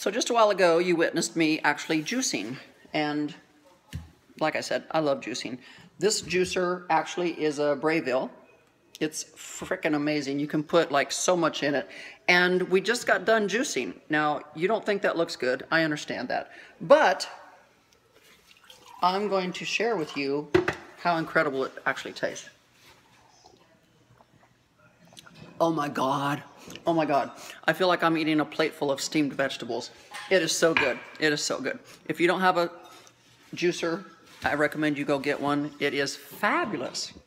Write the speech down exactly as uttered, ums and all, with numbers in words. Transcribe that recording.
So just a while ago, you witnessed me actually juicing. And like I said, I love juicing. This juicer actually is a Breville. It's freaking amazing. You can put like so much in it. And we just got done juicing. Now, you don't think that looks good. I understand that. But I'm going to share with you how incredible it actually tastes. Oh my God. Oh my God. I feel like I'm eating a plate full of steamed vegetables. It is so good. It is so good. If you don't have a juicer, I recommend you go get one. It is fabulous.